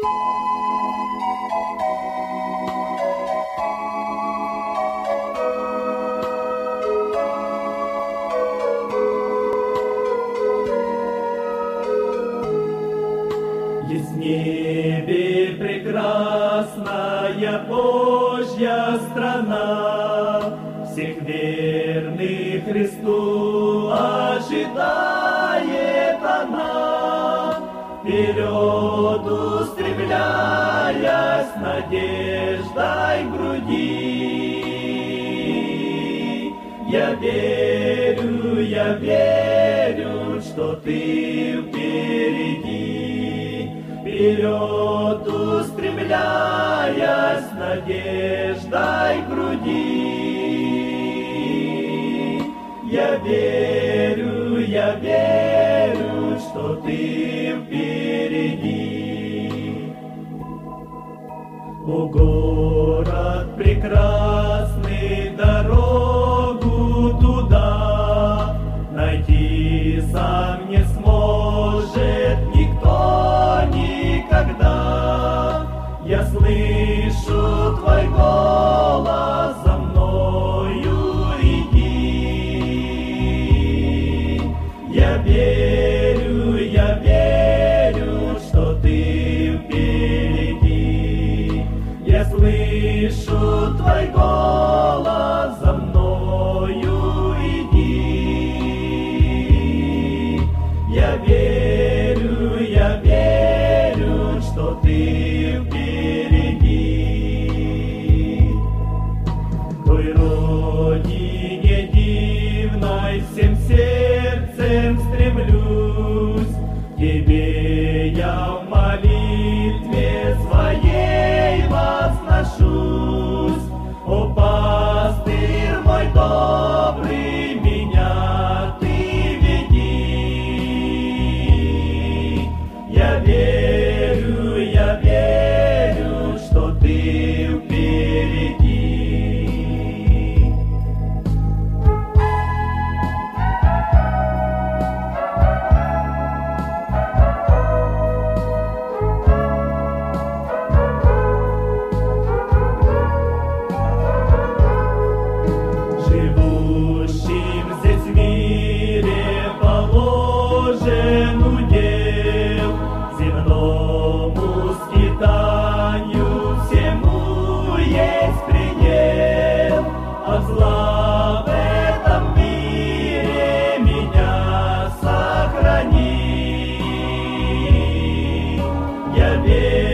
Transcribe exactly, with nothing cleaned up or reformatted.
Есть в небе прекрасная Божья страна, всех верных Христу ожидает она. Вперед устремляясь надеждой в груди, я верю, я верю, что ты впереди. Вперед устремляясь надеждой в груди, я верю, я верю, что ты впереди. О, город прекрасный, дорогу туда найти сам не сможет никто никогда. Я слышу твой голос, за мною иди. Я верю, я верю, что ты впереди. Я слышу твой голос, за мною иди. Я верю, я верю, что ты впереди. Твой родине дивной всем сердцем стремлюсь, тебе я в молитве своей возношусь. О, пастырь мой добрый, меня ты веди. Я верю, я верю, что ты впереди. Живущим здесь в мире положен удел, земному скитанию всему есть предел. От зла в этом мире меня сохрани. Я верю,